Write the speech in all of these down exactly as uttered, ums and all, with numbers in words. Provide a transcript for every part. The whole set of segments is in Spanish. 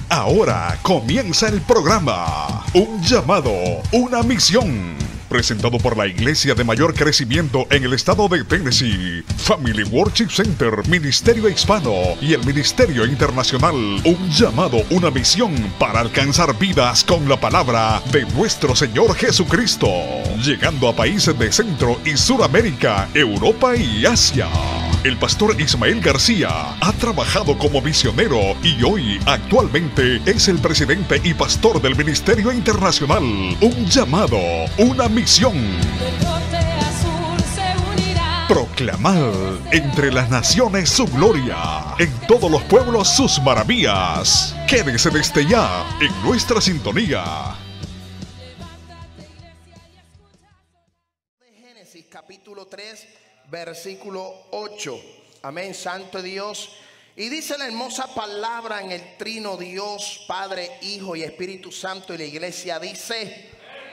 Ahora comienza el programa Un llamado, una misión. Presentado por la iglesia de mayor crecimiento en el estado de Tennessee, Family Worship Center, Ministerio Hispano y el Ministerio Internacional. Un llamado, una misión para alcanzar vidas con la palabra de nuestro Señor Jesucristo. Llegando a países de Centro y Suramérica, Europa y Asia. El pastor Ismael García ha trabajado como misionero y hoy actualmente es el presidente y pastor del Ministerio Internacional. Un llamado, una misión. Proclamar entre las naciones su gloria, en todos los pueblos sus maravillas. Quédese desde ya en nuestra sintonía. Génesis capítulo tres, versículo ocho. Amén, santo Dios. Y dice la hermosa palabra en el trino Dios, Padre, Hijo y Espíritu Santo. Y la iglesia dice: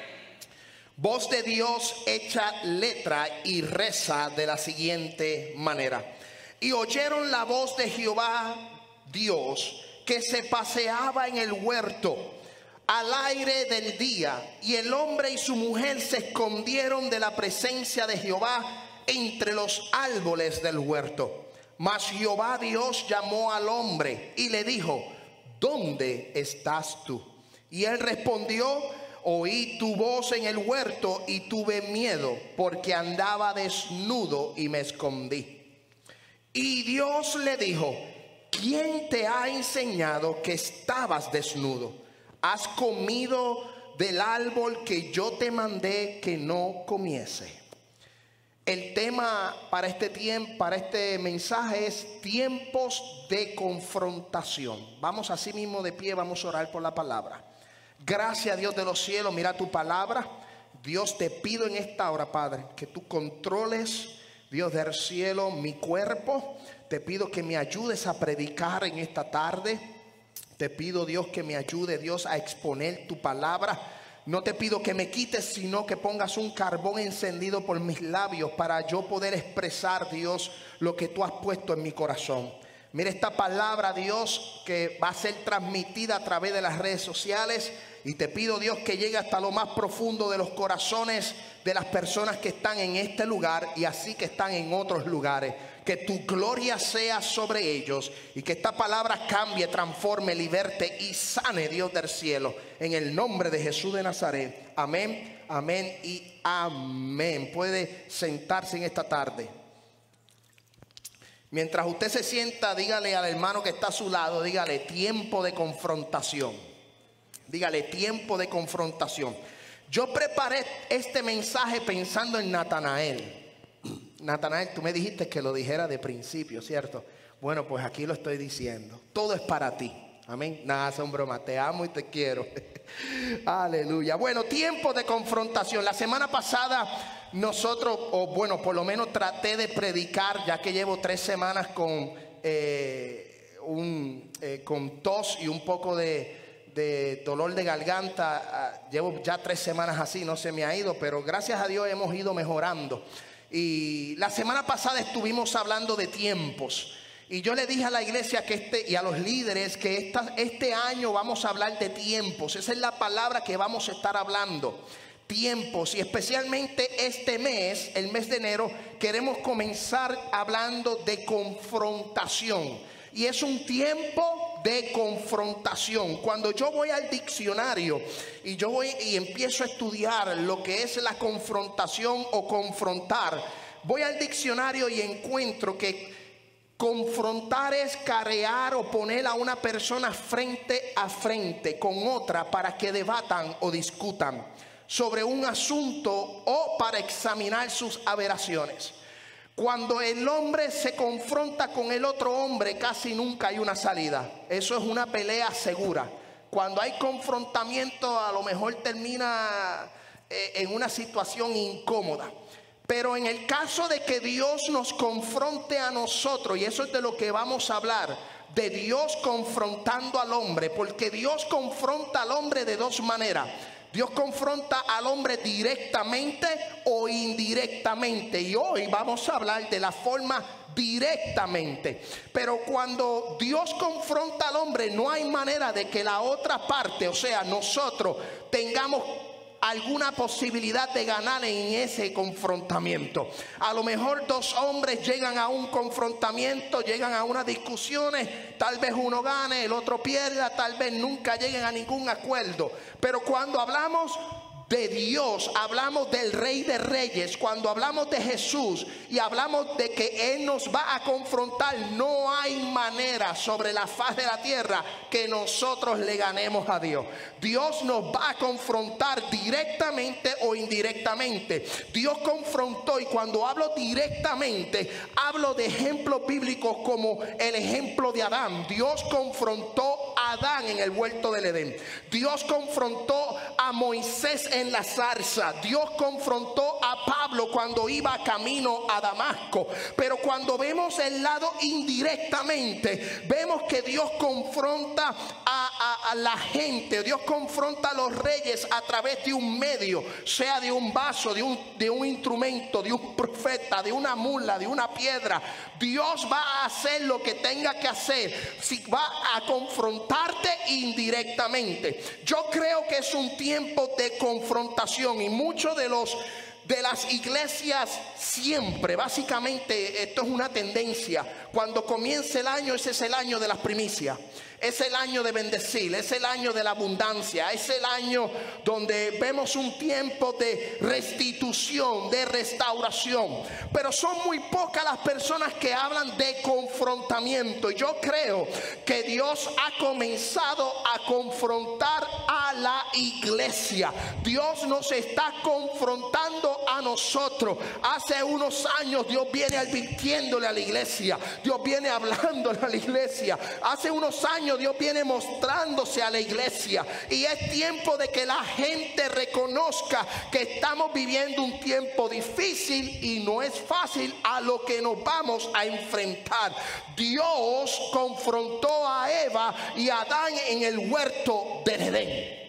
voz de Dios hecha letra y reza de la siguiente manera. Y oyeron la voz de Jehová Dios, que se paseaba en el huerto al aire del día, y el hombre y su mujer se escondieron de la presencia de Jehová entre los árboles del huerto. Mas Jehová Dios llamó al hombre y le dijo: ¿dónde estás tú? Y él respondió: oí tu voz en el huerto y tuve miedo, porque andaba desnudo y me escondí. Y Dios le dijo: ¿quién te ha enseñado que estabas desnudo? ¿Has comido del árbol que yo te mandé que no comiese? El tema para este tiempo, para este mensaje es tiempos de confrontación. Vamos así mismo de pie, vamos a orar por la palabra. Gracias, Dios de los cielos, mira tu palabra. Dios, te pido en esta hora, Padre, que tú controles, Dios del cielo, mi cuerpo. Te pido que me ayudes a predicar en esta tarde. Te pido, Dios, que me ayude, Dios, a exponer tu palabra. No te pido que me quites, sino que pongas un carbón encendido por mis labios para yo poder expresar, Dios, lo que tú has puesto en mi corazón. Mira esta palabra, Dios, que va a ser transmitida a través de las redes sociales. Y te pido, Dios, que llegue hasta lo más profundo de los corazones de las personas que están en este lugar y así que están en otros lugares. Que tu gloria sea sobre ellos y que esta palabra cambie, transforme, liberte y sane, Dios del cielo. En el nombre de Jesús de Nazaret. Amén, amén y amén. Puede sentarse en esta tarde. Mientras usted se sienta, dígale al hermano que está a su lado, dígale: tiempo de confrontación. Dígale: tiempo de confrontación. Yo preparé este mensaje pensando en Natanael. Natanael, tú me dijiste que lo dijera de principio, ¿cierto? Bueno, pues aquí lo estoy diciendo. Todo es para ti. Amén. Nada, son bromas. Te amo y te quiero. Aleluya. Bueno, tiempo de confrontación. La semana pasada nosotros, o bueno, por lo menos traté de predicar, ya que llevo tres semanas con, eh, un, eh, con tos y un poco de, de dolor de garganta. Uh, llevo ya tres semanas así, no se me ha ido, pero gracias a Dios hemos ido mejorando. Y la semana pasada estuvimos hablando de tiempos. Y yo le dije a la iglesia que este, y a los líderes que esta, este año vamos a hablar de tiempos. Esa es la palabra que vamos a estar hablando. Tiempos. Y especialmente este mes, el mes de enero, queremos comenzar hablando de confrontación. Y es un tiempo de confrontación. Cuando yo voy al diccionario y yo voy y empiezo a estudiar lo que es la confrontación o confrontar, voy al diccionario y encuentro que confrontar es carrear o poner a una persona frente a frente con otra para que debatan o discutan sobre un asunto o para examinar sus aberraciones. Cuando el hombre se confronta con el otro hombre, casi nunca hay una salida. Eso es una pelea segura. Cuando hay confrontamiento, a lo mejor termina eh, en una situación incómoda. Pero en el caso de que Dios nos confronte a nosotros, y eso es de lo que vamos a hablar, de Dios confrontando al hombre, porque Dios confronta al hombre de dos maneras. Dios confronta al hombre directamente o indirectamente. Y hoy vamos a hablar de la forma directamente. Pero cuando Dios confronta al hombre, no hay manera de que la otra parte, o sea, nosotros, tengamos alguna posibilidad de ganar en ese confrontamiento. A lo mejor dos hombres llegan a un confrontamiento, llegan a unas discusiones, tal vez uno gane, el otro pierda, tal vez nunca lleguen a ningún acuerdo. Pero cuando hablamos de Dios, hablamos del Rey de Reyes, cuando hablamos de Jesús y hablamos de que Él nos va a confrontar, no hay manera sobre la faz de la tierra que nosotros le ganemos a Dios. Dios nos va a confrontar directamente o indirectamente. Dios confrontó, y cuando hablo directamente, hablo de ejemplos bíblicos como el ejemplo de Adán. Dios confrontó a Adán en el huerto del Edén. Dios confrontó a Moisés en la zarza. Dios confrontó a Pablo cuando iba camino a Damasco. Pero cuando vemos el lado indirectamente, vemos que Dios confronta a, a, a la gente. Dios confronta a los reyes a través de un medio, sea de un vaso, de un, de un instrumento, de un profeta, de una mula, de una piedra. Dios va a hacer lo que tenga que hacer, si va a confrontarte indirectamente. Yo creo que es un tiempo de confrontación, y muchos de los de las iglesias siempre, básicamente esto es una tendencia. Cuando comienza el año, ese es el año de las primicias, es el año de bendecir, es el año de la abundancia, es el año donde vemos un tiempo de restitución, de restauración. Pero son muy pocas las personas que hablan de confrontamiento. Y yo creo que Dios ha comenzado a confrontar a la iglesia. Dios nos está confrontando a nosotros. Hace unos años Dios viene advirtiéndole a la iglesia, Dios viene hablándole a la iglesia. Hace unos años Dios viene mostrándose a la iglesia, y es tiempo de que la gente reconozca que estamos viviendo un tiempo difícil y no es fácil a lo que nos vamos a enfrentar. Dios confrontó a Eva y a Adán en el huerto del Edén,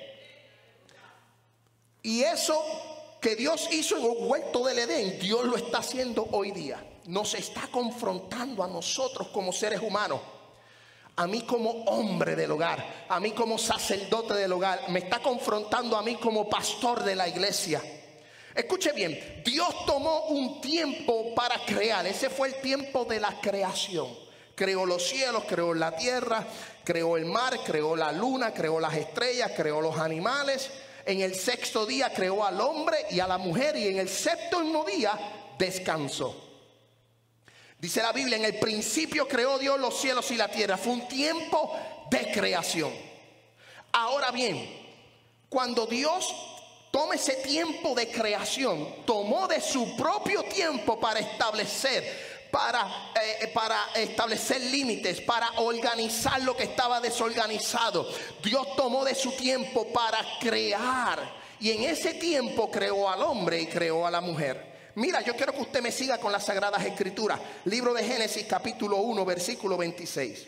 y eso que Dios hizo en el huerto del Edén, Dios lo está haciendo hoy día. Nos está confrontando a nosotros como seres humanos, a mí como hombre del hogar, a mí como sacerdote del hogar, me está confrontando a mí como pastor de la iglesia. Escuche bien, Dios tomó un tiempo para crear. Ese fue el tiempo de la creación. Creó los cielos, creó la tierra, creó el mar, creó la luna, creó las estrellas, creó los animales. En el sexto día creó al hombre y a la mujer, y en el séptimo día descansó. Dice la Biblia, en el principio creó Dios los cielos y la tierra. Fue un tiempo de creación. Ahora bien, cuando Dios toma ese tiempo de creación, tomó de su propio tiempo para establecer Para, eh, para establecer límites, para organizar lo que estaba desorganizado. Dios tomó de su tiempo para crear, y en ese tiempo creó al hombre y creó a la mujer. Mira, yo quiero que usted me siga con las Sagradas Escrituras. Libro de Génesis capítulo uno, versículo veintiséis.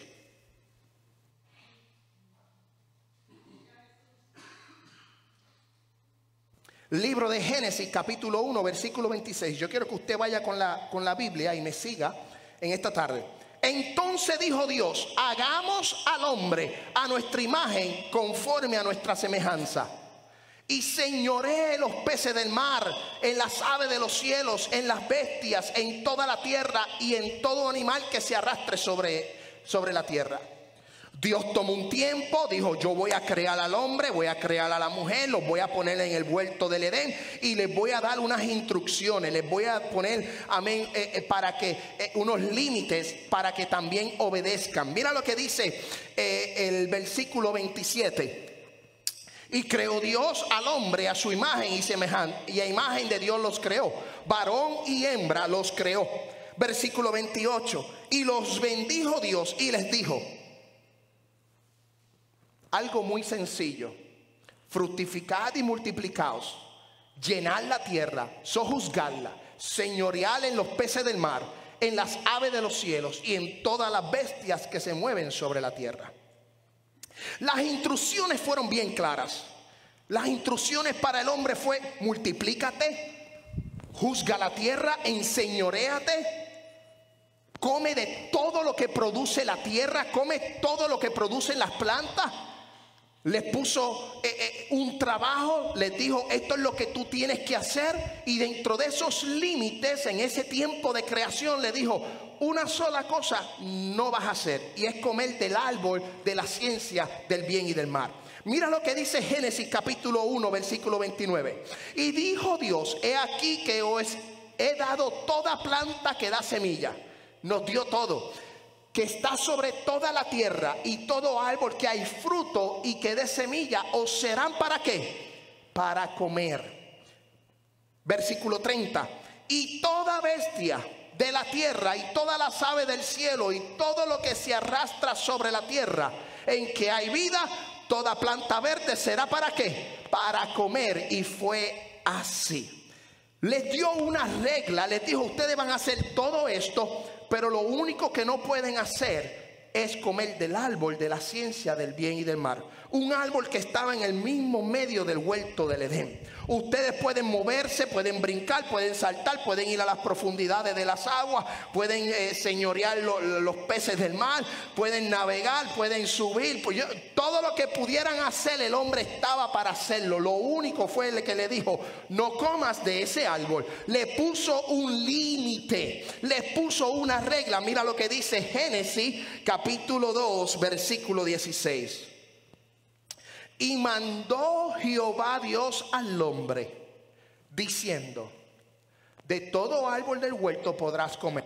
Libro de Génesis capítulo uno, versículo veintiséis. Yo quiero que usted vaya con la, con la Biblia y me siga en esta tarde. Entonces dijo Dios: hagamos al hombre a nuestra imagen, conforme a nuestra semejanza, y señoree los peces del mar, en las aves de los cielos, en las bestias, en toda la tierra y en todo animal que se arrastre sobre, sobre la tierra. Dios tomó un tiempo, dijo: yo voy a crear al hombre, voy a crear a la mujer, los voy a poner en el huerto del Edén, y les voy a dar unas instrucciones, les voy a poner, amén, eh, eh, para que eh, unos límites para que también obedezcan. Mira lo que dice eh, el versículo veintisiete. Y creó Dios al hombre a su imagen y semejanza, y a imagen de Dios los creó, varón y hembra los creó. Versículo veintiocho. Y los bendijo Dios y les dijo algo muy sencillo: fructificad y multiplicaos, llenad la tierra, sojuzgadla, señoread en los peces del mar, en las aves de los cielos y en todas las bestias que se mueven sobre la tierra. Las instrucciones fueron bien claras. Las instrucciones para el hombre fue: multiplícate, juzga la tierra, enseñoréate, come de todo lo que produce la tierra, come todo lo que producen las plantas. Les puso eh, eh, un trabajo, les dijo: esto es lo que tú tienes que hacer. Y dentro de esos límites, en ese tiempo de creación, le dijo: una sola cosa no vas a hacer, y es comer del árbol de la ciencia del bien y del mal. Mira lo que dice Génesis capítulo uno, versículo veintinueve. Y dijo Dios: he aquí que os he dado toda planta que da semilla. Nos dio todo, que está sobre toda la tierra, y todo árbol que hay fruto y que dé semilla, os serán ¿para qué? Para comer. Versículo treinta. Y toda bestia de la tierra y todas las aves del cielo y todo lo que se arrastra sobre la tierra en que hay vida, toda planta verde será ¿para qué? Para comer. Y fue así. Les dio una regla, les dijo: ustedes van a hacer todo esto, pero lo único que no pueden hacer es comer del árbol de la ciencia del bien y del mal. Un árbol que estaba en el mismo medio del huerto del Edén. Ustedes pueden moverse, pueden brincar, pueden saltar, pueden ir a las profundidades de las aguas, pueden eh, señorear lo, los peces del mar, pueden navegar, pueden subir. Pues yo, todo lo que pudieran hacer, el hombre estaba para hacerlo. Lo único fue el que le dijo: no comas de ese árbol. Le puso un límite, le puso una regla. Mira lo que dice Génesis capítulo dos, versículo dieciséis. Y mandó Jehová Dios al hombre, diciendo: de todo árbol del huerto podrás comer.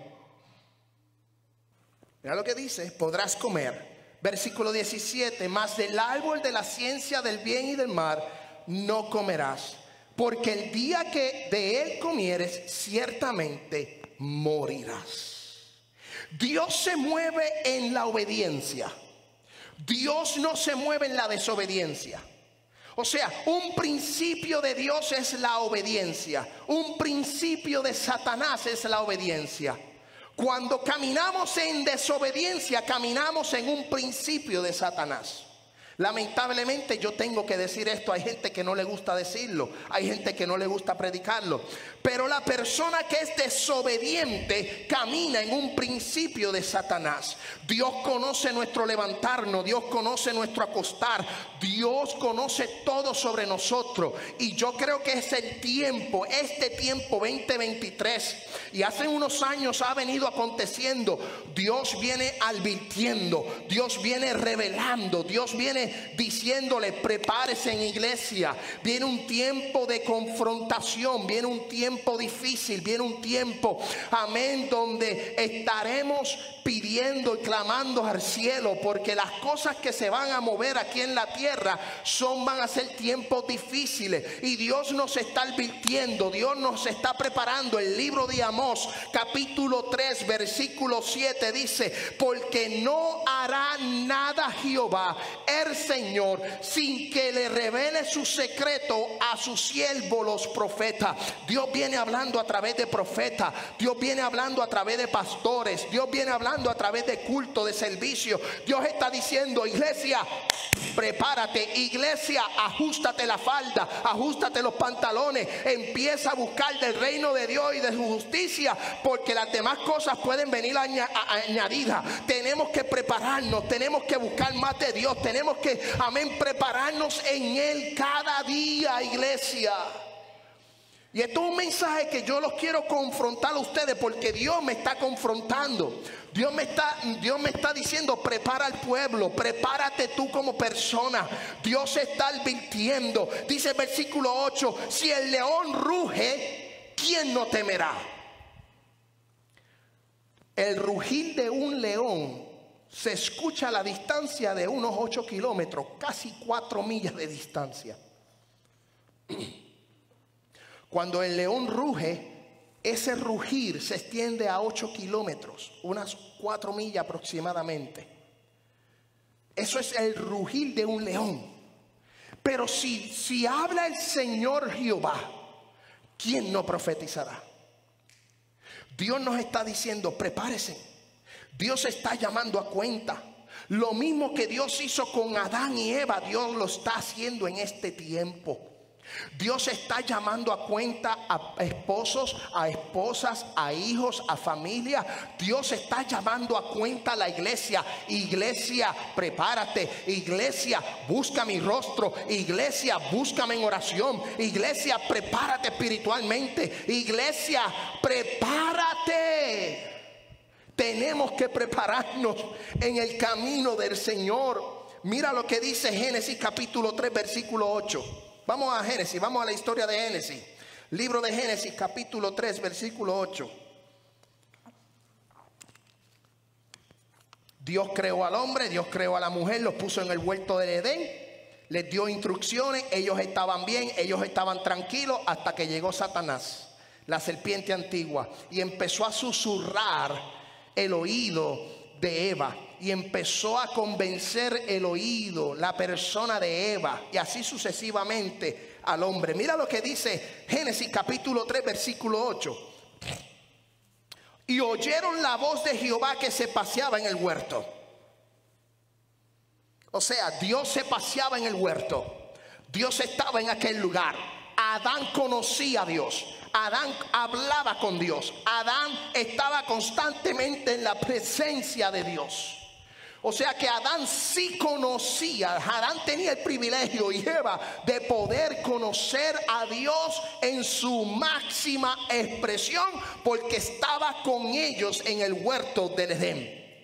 Mira lo que dice: podrás comer. Versículo diecisiete. Mas del árbol de la ciencia del bien y del mal no comerás, porque el día que de él comieres, ciertamente morirás. Dios se mueve en la obediencia. Dios no se mueve en la desobediencia. O sea, un principio de Dios es la obediencia. Un principio de Satanás es la obediencia. Cuando caminamos en desobediencia, caminamos en un principio de Satanás. Lamentablemente yo tengo que decir esto. Hay gente que no le gusta decirlo, hay gente que no le gusta predicarlo, pero la persona que es desobediente camina en un principio de Satanás. Dios conoce nuestro levantarnos, Dios conoce nuestro acostar, Dios conoce todo sobre nosotros. Y yo creo que es el tiempo, este tiempo veinte veintitrés, y hace unos años ha venido aconteciendo. Dios viene advirtiendo, Dios viene revelando, Dios viene diciéndole: prepárese en iglesia. Viene un tiempo de confrontación, viene un tiempo difícil, viene un tiempo, amén, donde estaremos pidiendo y clamando al cielo, porque las cosas que se van a mover aquí en la tierra son, van a ser tiempos difíciles. Y Dios nos está advirtiendo, Dios nos está preparando. El libro de Amós capítulo tres versículo siete dice: porque no hará nada Jehová el Señor sin que le revele su secreto a sus siervos los profetas. Dios viene hablando a través de profetas, Dios viene hablando a través de pastores, Dios viene hablando a través de culto, de servicio. Dios está diciendo: iglesia, prepárate. Iglesia, ajustate la falda, ajustate los pantalones, empieza a buscar del reino de Dios y de su justicia, porque las demás cosas pueden venir añadidas. Tenemos que prepararnos, tenemos que buscar más de Dios, tenemos que, amén, prepararnos en Él cada día, iglesia. Y esto es un mensaje que yo los quiero confrontar a ustedes, porque Dios me está confrontando. Dios me está, Dios me está diciendo: prepara al pueblo, prepárate tú como persona. Dios está advirtiendo. Dice el versículo ocho: si el león ruge, ¿quién no temerá? El rugir de un león se escucha a la distancia de unos ocho kilómetros, casi cuatro millas de distancia. Cuando el león ruge, ese rugir se extiende a ocho kilómetros, unas cuatro millas aproximadamente. Eso es el rugir de un león. Pero si, si habla el Señor Jehová, ¿quién no profetizará? Dios nos está diciendo: prepárese. Dios está llamando a cuenta. Lo mismo que Dios hizo con Adán y Eva, Dios lo está haciendo en este tiempo. Dios está llamando a cuenta a esposos, a esposas, a hijos, a familia. Dios está llamando a cuenta a la iglesia. Iglesia, prepárate. Iglesia, busca mi rostro. Iglesia, búscame en oración. Iglesia, prepárate espiritualmente. Iglesia, prepárate. Tenemos que prepararnos en el camino del Señor. Mira lo que dice Génesis capítulo tres versículo ocho. Vamos a Génesis, vamos a la historia de Génesis. Libro de Génesis capítulo tres versículo ocho. Dios creó al hombre, Dios creó a la mujer, los puso en el huerto del Edén, les dio instrucciones, ellos estaban bien, ellos estaban tranquilos hasta que llegó Satanás, la serpiente antigua, y empezó a susurrar el oído de Eva. Y empezó a convencer el oído, la persona de Eva, y así sucesivamente al hombre. Mira lo que dice Génesis capítulo tres versículo ocho. Y oyeron la voz de Jehová que se paseaba en el huerto. O sea, Dios se paseaba en el huerto. Dios estaba en aquel lugar. Adán conocía a Dios. Adán hablaba con Dios. Adán estaba constantemente en la presencia de Dios. O sea que Adán sí conocía, Adán tenía el privilegio, y Eva, de poder conocer a Dios en su máxima expresión, porque estaba con ellos en el huerto del Edén.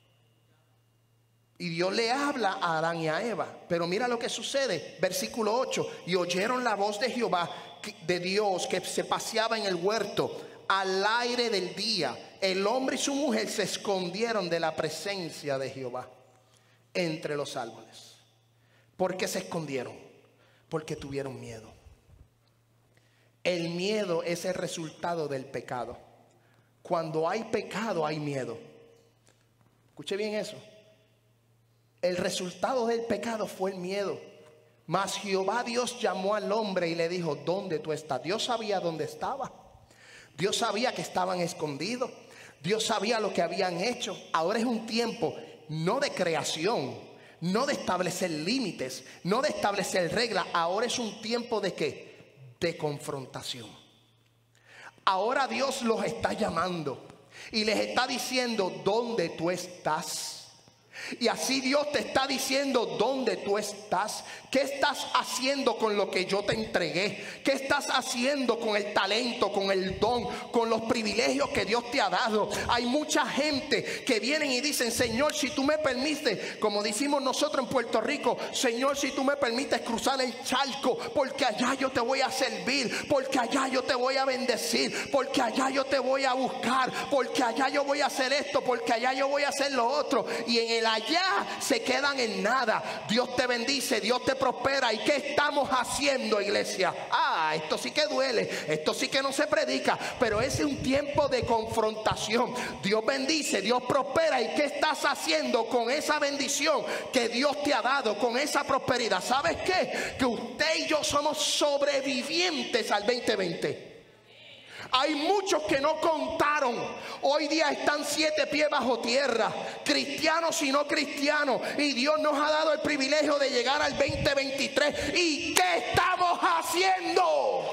Y Dios le habla a Adán y a Eva. Pero mira lo que sucede, versículo ocho. Y oyeron la voz de Jehová, de Dios, que se paseaba en el huerto al aire del día. El hombre y su mujer se escondieron de la presencia de Jehová entre los árboles. ¿Por qué se escondieron? Porque tuvieron miedo. El miedo es el resultado del pecado. Cuando hay pecado hay miedo. Escuche bien eso. El resultado del pecado fue el miedo. Mas Jehová Dios llamó al hombre y le dijo: ¿dónde tú estás? Dios sabía dónde estaba. Dios sabía que estaban escondidos. Dios sabía lo que habían hecho. Ahora es un tiempo no de creación, no de establecer límites, no de establecer reglas. Ahora es un tiempo de ¿qué? De confrontación. Ahora Dios los está llamando y les está diciendo: ¿dónde tú estás? Y así Dios te está diciendo: ¿dónde tú estás? ¿Qué estás haciendo con lo que yo te entregué? ¿Qué estás haciendo con el talento, con el don, con los privilegios que Dios te ha dado? Hay mucha gente que vienen y dicen: Señor, si tú me permites, como decimos nosotros en Puerto Rico, Señor, si tú me permites cruzar el charco, porque allá yo te voy a servir, porque allá yo te voy a bendecir, porque allá yo te voy a buscar, porque allá yo voy a hacer esto, porque allá yo voy a hacer lo otro. Y en el allá se quedan en nada. Dios te bendice, Dios te prospera. ¿Y qué estamos haciendo, iglesia? Ah, esto sí que duele, esto sí que no se predica, pero es un tiempo de confrontación. Dios bendice, Dios prospera. ¿Y qué estás haciendo con esa bendición que Dios te ha dado, con esa prosperidad? ¿Sabes qué? Que usted y yo somos sobrevivientes al veinte veinte. Hay muchos que no contaron. Hoy día están siete pies bajo tierra, cristianos y no cristianos. Y Dios nos ha dado el privilegio de llegar al veinte veintitrés. ¿Y qué estamos haciendo?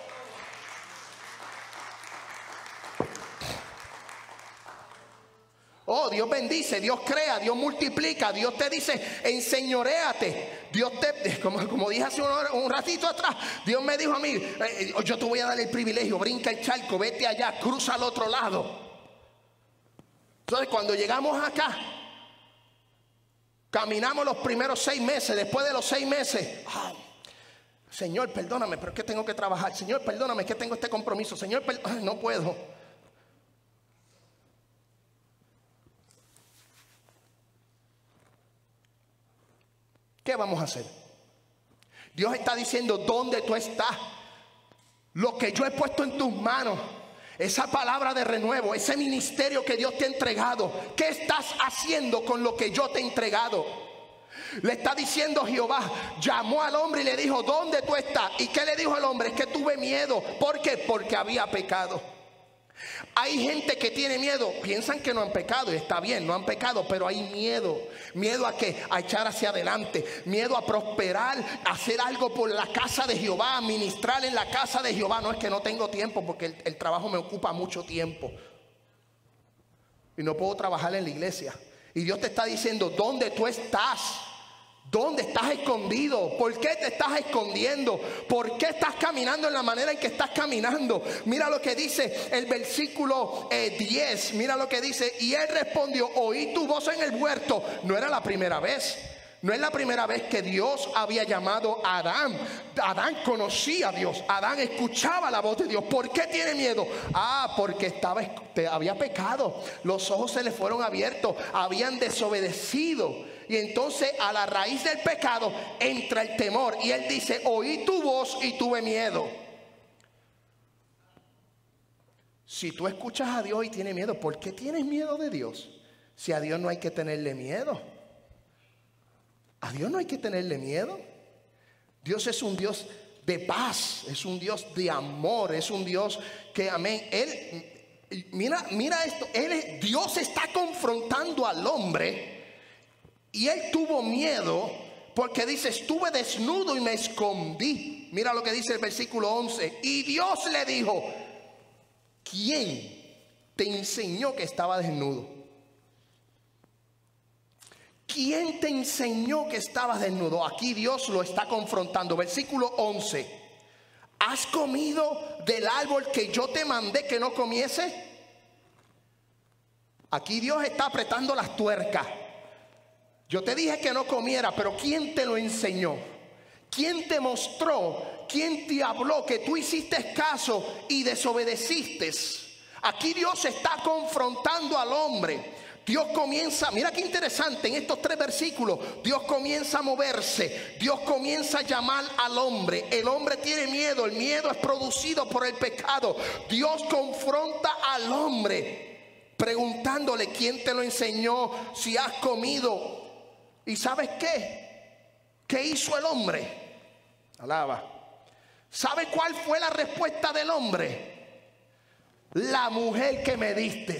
Oh, Dios bendice, Dios crea, Dios multiplica. Dios te dice: enseñoréate. Dios te, como, como dije hace un, un ratito atrás, Dios me dijo a mí: eh, yo te voy a dar el privilegio, brinca el charco, vete allá, cruza al otro lado. Entonces cuando llegamos acá, caminamos los primeros seis meses. Después de los seis meses, oh, Señor, perdóname, pero es que tengo que trabajar. Señor, perdóname, es que tengo este compromiso. Señor, perdóname, no puedo. ¿Qué vamos a hacer? Dios está diciendo: ¿dónde tú estás? Lo que yo he puesto en tus manos, esa palabra de renuevo, ese ministerio que Dios te ha entregado, ¿qué estás haciendo con lo que yo te he entregado? Le está diciendo Jehová. Llamó al hombre y le dijo: ¿dónde tú estás? ¿Y qué le dijo al hombre? Es que tuve miedo. ¿Por qué? Porque había pecado. Hay gente que tiene miedo, piensan que no han pecado y está bien, no han pecado, pero hay miedo. ¿Miedo a qué? A echar hacia adelante, miedo a prosperar, a hacer algo por la casa de Jehová, a ministrar en la casa de Jehová. No, es que no tengo tiempo porque el, el trabajo me ocupa mucho tiempo y no puedo trabajar en la iglesia. Y Dios te está diciendo, ¿dónde tú estás? ¿Dónde estás escondido? ¿Por qué te estás escondiendo? ¿Por qué estás caminando en la manera en que estás caminando? Mira lo que dice el versículo eh, diez. Mira lo que dice. Y él respondió, oí tu voz en el huerto. No era la primera vez. No es la primera vez que Dios había llamado a Adán. Adán conocía a Dios. Adán escuchaba la voz de Dios. ¿Por qué tiene miedo? Ah, porque estaba, había pecado. Los ojos se le fueron abiertos. Habían desobedecido. Y entonces a la raíz del pecado entra el temor. Y él dice, oí tu voz y tuve miedo. Si tú escuchas a Dios y tienes miedo, ¿por qué tienes miedo de Dios? Si a Dios no hay que tenerle miedo. A Dios no hay que tenerle miedo. Dios es un Dios de paz, es un Dios de amor, es un Dios que, amén, Él, mira, mira esto, él, Dios está confrontando al hombre. Y él tuvo miedo porque dice, estuve desnudo y me escondí. Mira lo que dice el versículo once. Y Dios le dijo, ¿quién te enseñó que estaba desnudo? ¿Quién te enseñó que estabas desnudo? Aquí Dios lo está confrontando. Versículo once. ¿Has comido del árbol que yo te mandé que no comiese? Aquí Dios está apretando las tuercas. Yo te dije que no comiera, pero ¿quién te lo enseñó? ¿Quién te mostró? ¿Quién te habló que tú hiciste caso y desobedeciste? Aquí Dios está confrontando al hombre. Dios comienza, mira qué interesante, en estos tres versículos, Dios comienza a moverse, Dios comienza a llamar al hombre. El hombre tiene miedo, el miedo es producido por el pecado. Dios confronta al hombre, preguntándole, ¿quién te lo enseñó? Si has comido. ¿Y sabes qué? ¿Qué hizo el hombre? Alaba. ¿Sabe cuál fue la respuesta del hombre? La mujer que me diste.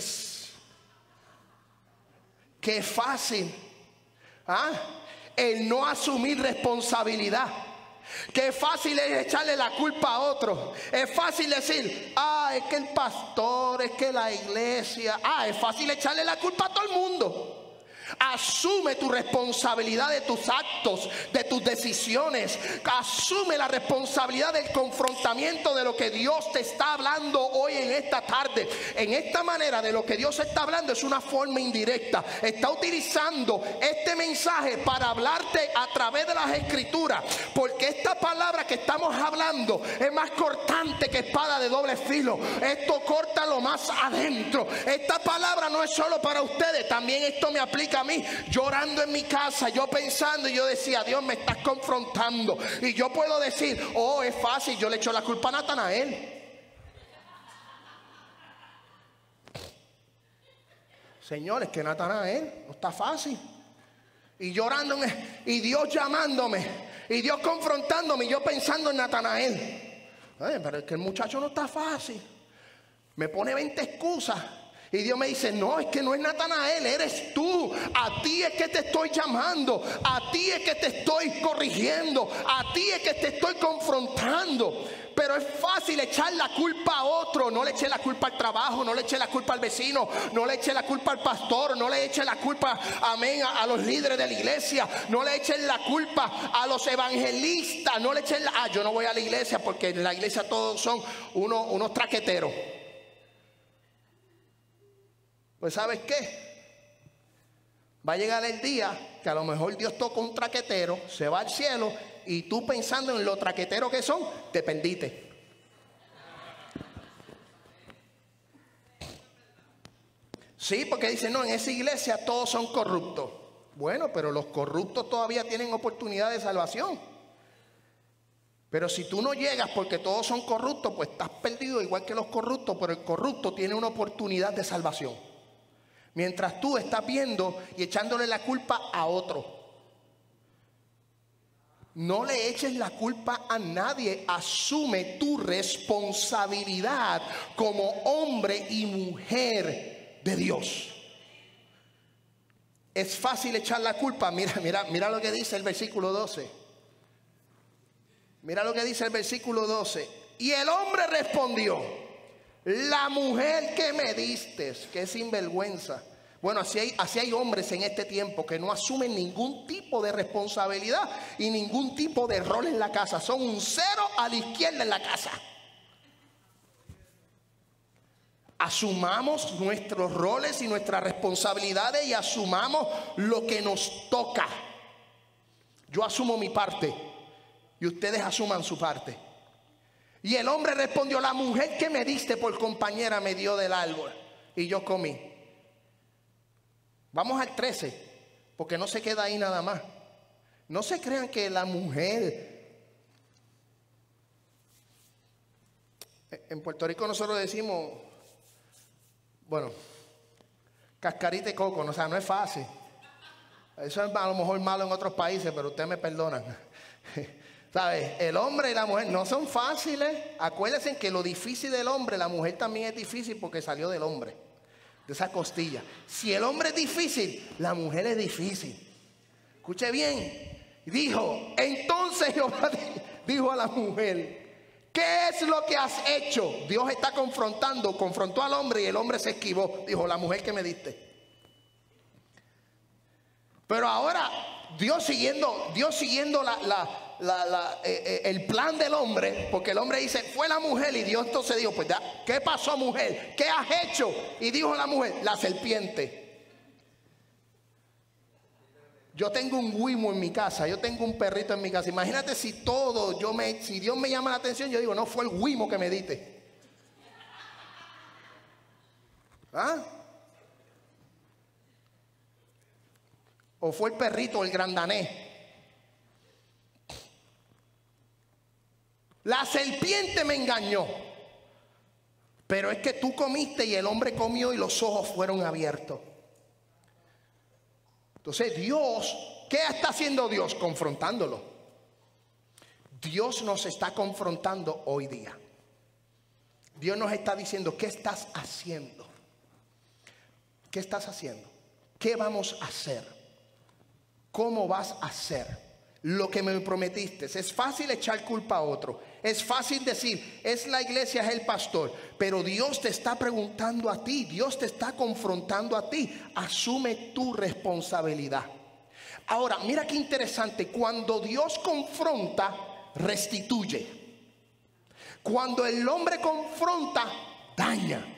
Qué fácil, ¿ah? El no asumir responsabilidad. Qué fácil es echarle la culpa a otro. Es fácil decir, ah, es que el pastor, es que la iglesia. Ah, es fácil echarle la culpa a todo el mundo. Asume tu responsabilidad de tus actos, de tus decisiones. Asume la responsabilidad del confrontamiento de lo que Dios te está hablando hoy en esta tarde. En esta manera de lo que Dios está hablando es una forma indirecta. Está utilizando este mensaje para hablarte a través de las escrituras, porque esta palabra que estamos hablando es más cortante que espada de doble filo. Esto corta lo más adentro. Esta palabra no es solo para ustedes, también esto me aplica a mí. Llorando en mi casa, yo pensando, y yo decía, Dios, me estás confrontando. Y yo puedo decir, oh, es fácil, yo le echo la culpa a Natanael. Señores, que Natanael no está fácil. Y llorándome, y Dios llamándome, y Dios confrontándome, y yo pensando en Natanael. Ay, pero es que el muchacho no está fácil. Me pone veinte excusas. Y Dios me dice, no, es que no es Natanael, eres tú. A ti es que te estoy llamando. A ti es que te estoy corrigiendo. A ti es que te estoy confrontando. Pero es fácil echar la culpa a otro. No le eche la culpa al trabajo, no le eche la culpa al vecino, no le eche la culpa al pastor, no le eche la culpa, amén, a, a los líderes de la iglesia, no le echen la culpa a los evangelistas, no le echen la, ah, yo no voy a la iglesia porque en la iglesia todos son unos, unos traqueteros. Pues ¿sabes qué? Va a llegar el día que a lo mejor Dios toca un traquetero, se va al cielo y tú pensando en lo traqueteros que son, te perdiste. Sí, porque dicen, no, en esa iglesia todos son corruptos. Bueno, pero los corruptos todavía tienen oportunidad de salvación. Pero si tú no llegas porque todos son corruptos, pues estás perdido igual que los corruptos, pero el corrupto tiene una oportunidad de salvación. Mientras tú estás viendo y echándole la culpa a otro. No le eches la culpa a nadie. Asume tu responsabilidad como hombre y mujer de Dios. Es fácil echar la culpa. Mira, mira, mira lo que dice el versículo doce. Mira lo que dice el versículo doce. Y el hombre respondió: la mujer que me diste, que es sinvergüenza. Bueno, así hay, así hay hombres en este tiempo que no asumen ningún tipo de responsabilidad y ningún tipo de rol en la casa. Son un cero a la izquierda en la casa. Asumamos nuestros roles y nuestras responsabilidades y asumamos lo que nos toca. Yo asumo mi parte y ustedes asuman su parte. Y el hombre respondió: la mujer que me diste por compañera me dio del árbol y yo comí. Vamos al trece, porque no se queda ahí nada más. No se crean que la mujer... En Puerto Rico nosotros decimos, bueno, cascarita de coco, o sea, no es fácil. Eso es a lo mejor malo en otros países, pero ustedes me perdonan. ¿Sabes? El hombre y la mujer no son fáciles. Acuérdense que lo difícil del hombre, la mujer también es difícil porque salió del hombre, de esa costilla. Si el hombre es difícil, la mujer es difícil. Escuche bien. Dijo, entonces Jehová dijo a la mujer: ¿qué es lo que has hecho? Dios está confrontando, confrontó al hombre y el hombre se esquivó. Dijo: la mujer que me diste. Pero ahora Dios siguiendo, Dios siguiendo la, la, la, la, eh, el plan del hombre, porque el hombre dice: fue la mujer. Y Dios entonces dijo: pues ya, ¿qué pasó, mujer? ¿Qué has hecho? Y dijo la mujer: la serpiente. Yo tengo un guimo en mi casa, yo tengo un perrito en mi casa. Imagínate si todo, yo me, si Dios me llama la atención, yo digo: no, fue el guimo que me diste. ¿Ah? O fue el perrito, el grandanés. La serpiente me engañó. Pero es que tú comiste y el hombre comió y los ojos fueron abiertos. Entonces Dios, ¿qué está haciendo Dios? Confrontándolo. Dios nos está confrontando hoy día. Dios nos está diciendo: ¿qué estás haciendo? ¿Qué estás haciendo? ¿Qué vamos a hacer? ¿Cómo vas a hacer lo que me prometiste? Es fácil echar culpa a otro. Es fácil decir: es la iglesia, es el pastor. Pero Dios te está preguntando a ti. Dios te está confrontando a ti. Asume tu responsabilidad. Ahora, mira qué interesante. Cuando Dios confronta, restituye. Cuando el hombre confronta, daña.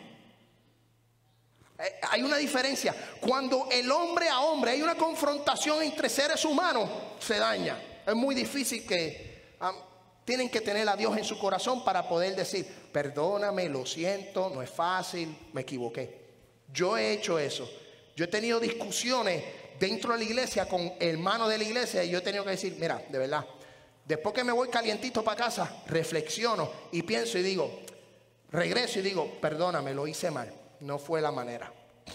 Hay una diferencia. Cuando el hombre a hombre hay una confrontación entre seres humanos, se daña. Es muy difícil que um, tienen que tener a Dios en su corazón para poder decir: perdóname, lo siento, no es fácil, me equivoqué. Yo he hecho eso. Yo he tenido discusiones dentro de la iglesia con hermanos de la iglesia y yo he tenido que decir: mira, de verdad, después que me voy calientito para casa, reflexiono y pienso y digo, regreso y digo: perdóname, lo hice mal. No fue la manera.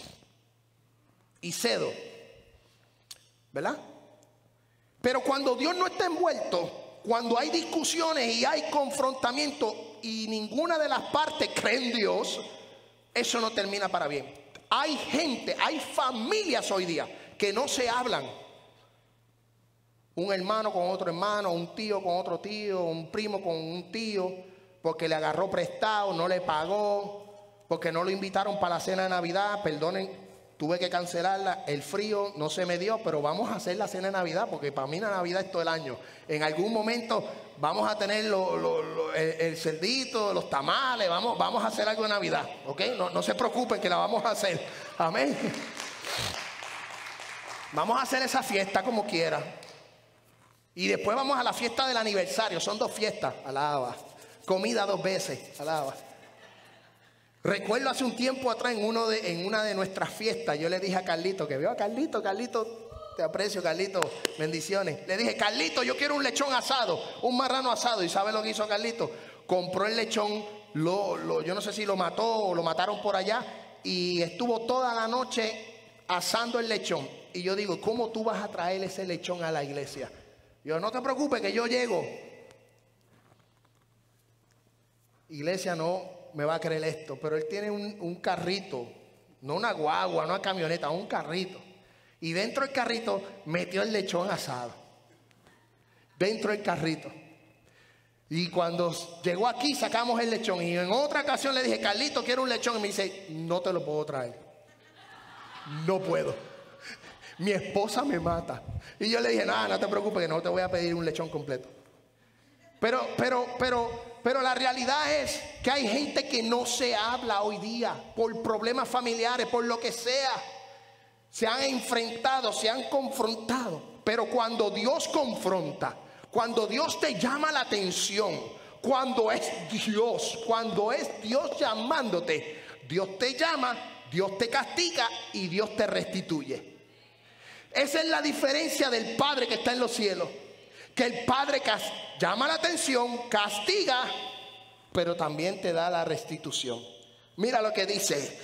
Y cedo. ¿Verdad? Pero cuando Dios no está envuelto, cuando hay discusiones y hay confrontamiento y ninguna de las partes cree en Dios, eso no termina para bien. Hay gente, hay familias hoy día que no se hablan. Un hermano con otro hermano, un tío con otro tío, un primo con un tío, porque le agarró prestado, no le pagó, porque no lo invitaron para la cena de Navidad. Perdonen, tuve que cancelarla. El frío no se me dio, pero vamos a hacer la cena de Navidad, porque para mí la Navidad es todo el año. En algún momento vamos a tener lo, lo, lo, el, el cerdito, los tamales, vamos, vamos a hacer algo de Navidad, ¿ok? No, no se preocupen que la vamos a hacer. Amén. Vamos a hacer esa fiesta como quiera. Y después vamos a la fiesta del aniversario. Son dos fiestas, alaba. Comida dos veces, alaba. Recuerdo hace un tiempo atrás en, uno de, en una de nuestras fiestas, yo le dije a Carlito, que veo a Carlito, Carlito, te aprecio, Carlito, bendiciones. Le dije: Carlito, yo quiero un lechón asado, un marrano asado. ¿Y sabe lo que hizo Carlito? Compró el lechón, lo, lo, yo no sé si lo mató o lo mataron por allá, y estuvo toda la noche asando el lechón. Y yo digo: ¿cómo tú vas a traer ese lechón a la iglesia? Yo, no te preocupes que yo llego. Iglesia no me va a creer esto, pero él tiene un, un carrito, no una guagua, no una camioneta, un carrito. Y dentro del carrito metió el lechón asado. Dentro del carrito. Y cuando llegó aquí sacamos el lechón. Y en otra ocasión le dije, Carlito, quiero un lechón. Y me dice, no te lo puedo traer. No puedo. Mi esposa me mata. Y yo le dije, nada, no te preocupes que no te voy a pedir un lechón completo. Pero, pero, pero, pero la realidad es que hay gente que no se habla hoy día por problemas familiares, por lo que sea. Se han enfrentado, se han confrontado. Pero cuando Dios confronta, cuando Dios te llama la atención, cuando es Dios, cuando es Dios llamándote, Dios te llama, Dios te castiga y Dios te restituye. Esa es la diferencia del Padre que está en los cielos. Que el Padre llama la atención, castiga, pero también te da la restitución. Mira lo que dice.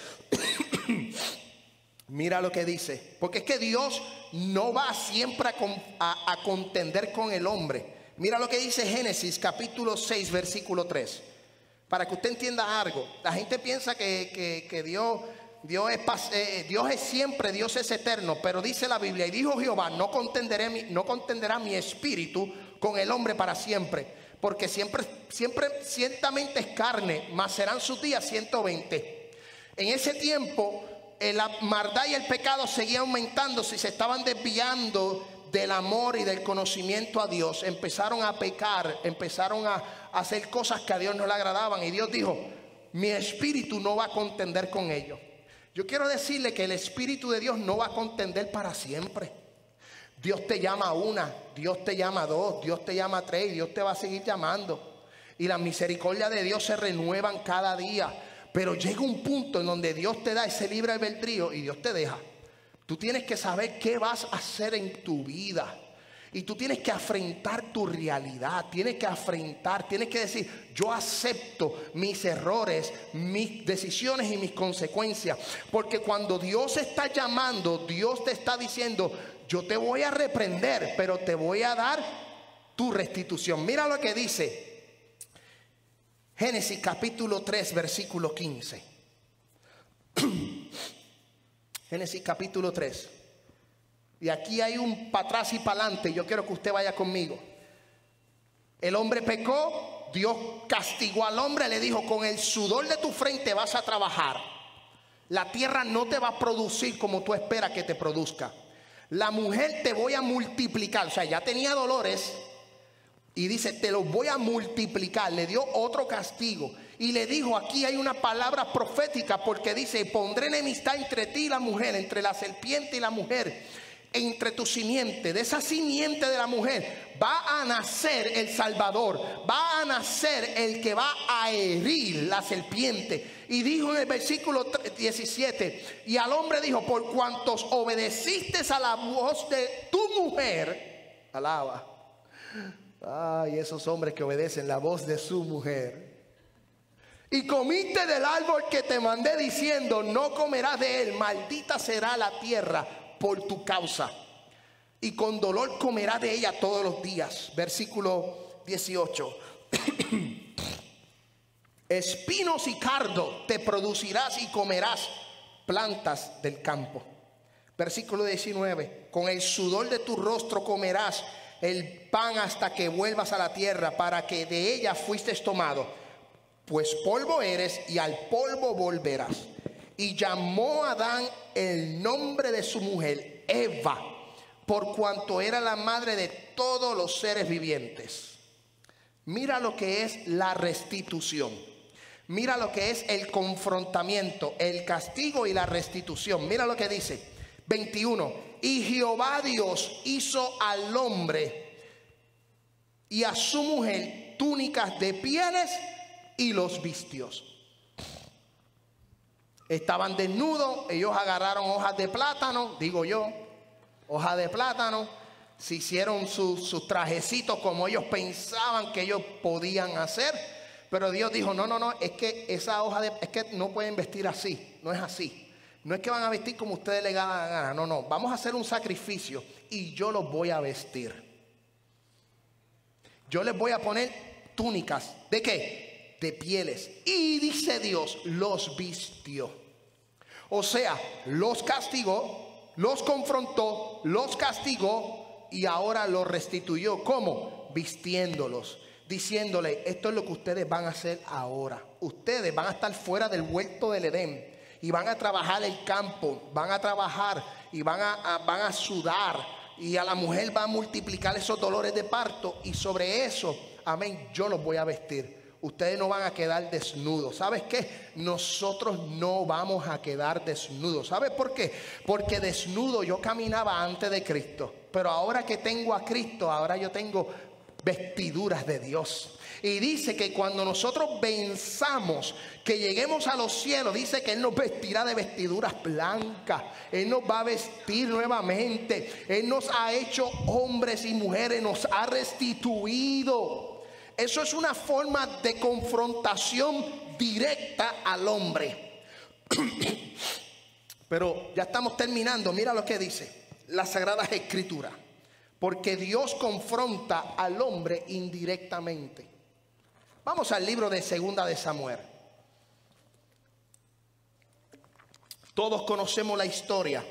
Mira lo que dice. Porque es que Dios no va siempre a, a, a contender con el hombre. Mira lo que dice Génesis capítulo seis versículo tres. Para que usted entienda algo. La gente piensa que, que, que Dios, Dios, es, eh, Dios es siempre, Dios es eterno. Pero dice la Biblia, y dijo Jehová, no contenderé mi, no contenderá mi espíritu con el hombre para siempre. Porque siempre, siempre ciertamente es carne, mas serán sus días ciento veinte. En ese tiempo la maldad y el pecado seguían aumentándose y se estaban desviando del amor y del conocimiento a Dios. Empezaron a pecar, empezaron a, a hacer cosas que a Dios no le agradaban. Y Dios dijo, mi espíritu no va a contender con ellos. Yo quiero decirle que el espíritu de Dios no va a contender para siempre. Dios te llama a una, Dios te llama a dos, Dios te llama a tres y Dios te va a seguir llamando. Y las misericordias de Dios se renuevan cada día. Pero llega un punto en donde Dios te da ese libre albedrío y Dios te deja. Tú tienes que saber qué vas a hacer en tu vida. Y tú tienes que afrontar tu realidad. Tienes que afrontar, tienes que decir, yo acepto mis errores, mis decisiones y mis consecuencias. Porque cuando Dios está llamando, Dios te está diciendo, yo te voy a reprender, pero te voy a dar tu restitución. Mira lo que dice Génesis capítulo tres versículo quince. Génesis capítulo tres. Y aquí hay un para atrás y para adelante. Yo quiero que usted vaya conmigo. El hombre pecó, Dios castigó al hombre, le dijo, con el sudor de tu frente vas a trabajar. La tierra no te va a producir como tú esperas que te produzca. La mujer te voy a multiplicar. O sea, ya tenía dolores. Y dice, te los voy a multiplicar. Le dio otro castigo. Y le dijo, aquí hay una palabra profética. Porque dice, pondré enemistad entre ti y la mujer, entre la serpiente y la mujer, entre tu simiente. De esa simiente de la mujer va a nacer el Salvador. Va a nacer el que va a herir la serpiente. Y dijo en el versículo diecisiete, y al hombre dijo, por cuantos obedeciste a la voz de tu mujer, alaba. Ay, esos hombres que obedecen la voz de su mujer. Y comiste del árbol que te mandé diciendo, no comerás de él, maldita será la tierra por tu causa. Y con dolor comerás de ella todos los días. Versículo dieciocho. Espinos y cardo te producirás y comerás plantas del campo. Versículo diecinueve. Con el sudor de tu rostro comerás el pan hasta que vuelvas a la tierra, para que de ella fuiste tomado, pues polvo eres y al polvo volverás. Y llamó a Adán el nombre de su mujer Eva, por cuanto era la madre de todos los seres vivientes. Mira lo que es la restitución. Mira lo que es el confrontamiento, el castigo y la restitución. Mira lo que dice veintiuno. Y Jehová Dios hizo al hombre y a su mujer túnicas de pieles y los vistió. Estaban desnudos, ellos agarraron hojas de plátano, digo yo, hojas de plátano, se hicieron sus, sus trajecitos como ellos pensaban que ellos podían hacer. Pero Dios dijo, no, no, no, es que esa hoja de, es que no pueden vestir así, no es así. No es que van a vestir como ustedes les hagan la gana. No, no. Vamos a hacer un sacrificio y yo los voy a vestir. Yo les voy a poner túnicas. ¿De qué? De pieles. Y dice Dios, los vistió. O sea, los castigó, los confrontó, los castigó y ahora los restituyó. ¿Cómo? Vistiéndolos, diciéndole, esto es lo que ustedes van a hacer ahora. Ustedes van a estar fuera del huerto del Edén y van a trabajar el campo, van a trabajar y van a, a, van a sudar, y a la mujer va a multiplicar esos dolores de parto, y sobre eso, amén, yo los voy a vestir. Ustedes no van a quedar desnudos. ¿Sabes qué? Nosotros no vamos a quedar desnudos. ¿Sabes por qué? Porque desnudo yo caminaba antes de Cristo, pero ahora que tengo a Cristo, ahora yo tengo vestiduras de Dios. Y dice que cuando nosotros venzamos, que lleguemos a los cielos, dice que Él nos vestirá de vestiduras blancas. Él nos va a vestir nuevamente. Él nos ha hecho hombres y mujeres, nos ha restituido. Eso es una forma de confrontación directa al hombre. Pero ya estamos terminando. Mira lo que dice las Sagradas Escrituras. Porque Dios confronta al hombre indirectamente. Vamos al libro de Segunda de Samuel. Todos conocemos la historia.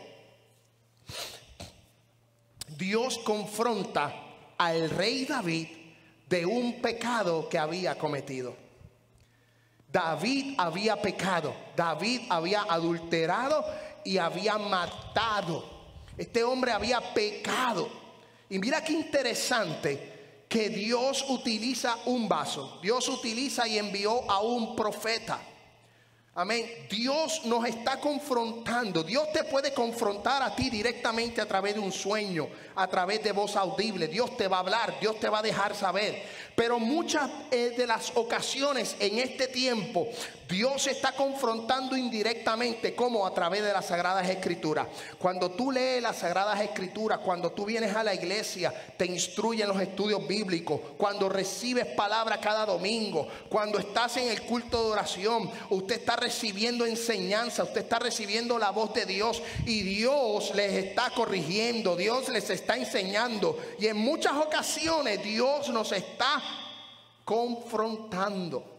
Dios confronta al rey David de un pecado que había cometido. David había pecado. David había adulterado y había matado. Este hombre había pecado. Y mira qué interesante que Dios utiliza un vaso. Dios utiliza y envió a un profeta. Amén. Dios nos está confrontando. Dios te puede confrontar a ti directamente a través de un sueño, a través de voz audible. Dios te va a hablar, Dios te va a dejar saber. Pero muchas eh, de las ocasiones en este tiempo, Dios está confrontando indirectamente, como a través de las Sagradas Escrituras. Cuando tú lees las Sagradas Escrituras, cuando tú vienes a la iglesia, te instruyen los estudios bíblicos, cuando recibes palabra cada domingo, cuando estás en el culto de oración, usted está recibiendo enseñanza, usted está recibiendo la voz de Dios y Dios les está corrigiendo, Dios les está enseñando, y en muchas ocasiones Dios nos está confrontando.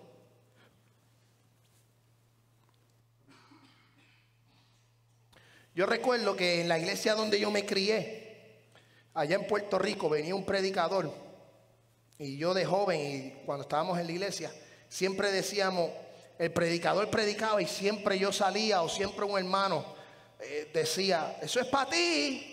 Yo recuerdo que en la iglesia donde yo me crié, allá en Puerto Rico, venía un predicador, y yo de joven, y cuando estábamos en la iglesia, siempre decíamos, el predicador predicaba y siempre yo salía, o siempre un hermano eh, decía, eso es para ti.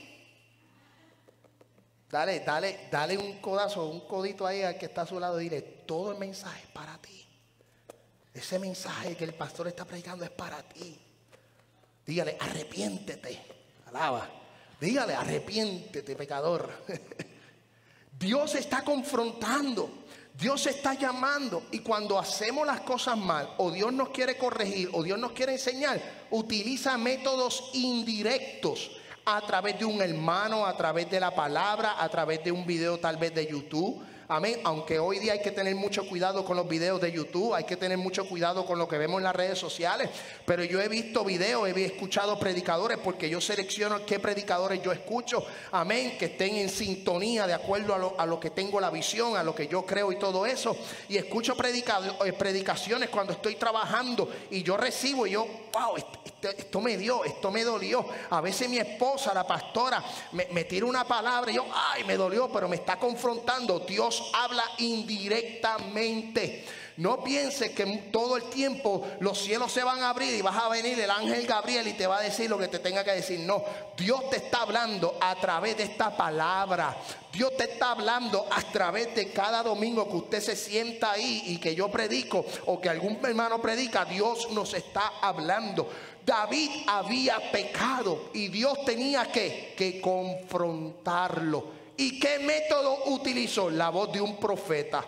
Dale, dale, dale un codazo, un codito ahí al que está a su lado y dile, todo el mensaje es para ti. Ese mensaje que el pastor está predicando es para ti. Dígale, arrepiéntete. Alaba. Dígale, arrepiéntete, pecador. Dios está confrontando. Dios está llamando. Y cuando hacemos las cosas mal, o Dios nos quiere corregir, o Dios nos quiere enseñar, utiliza métodos indirectos. A través de un hermano, a través de la palabra, a través de un video tal vez de YouTube. Amén. Aunque hoy día hay que tener mucho cuidado con los videos de YouTube, hay que tener mucho cuidado con lo que vemos en las redes sociales. Pero yo he visto videos, he escuchado predicadores, porque yo selecciono qué predicadores yo escucho. Amén. Que estén en sintonía de acuerdo a lo, a lo que tengo la visión, a lo que yo creo y todo eso. Y escucho predicaciones cuando estoy trabajando y yo recibo y yo, wow, esto, esto me dio, esto me dolió. A veces mi esposa, la pastora, me, me tira una palabra y yo, ay, me dolió, pero me está confrontando. Dios habla indirectamente. No pienses que todo el tiempo los cielos se van a abrir y vas a venir el ángel Gabriel y te va a decir lo que te tenga que decir. No, Dios te está hablando a través de esta palabra. Dios te está hablando a través de cada domingo que usted se sienta ahí y que yo predico o que algún hermano predica. Dios nos está hablando. David había pecado y Dios tenía que, que confrontarlo. ¿Y qué método utilizó? La voz de un profeta.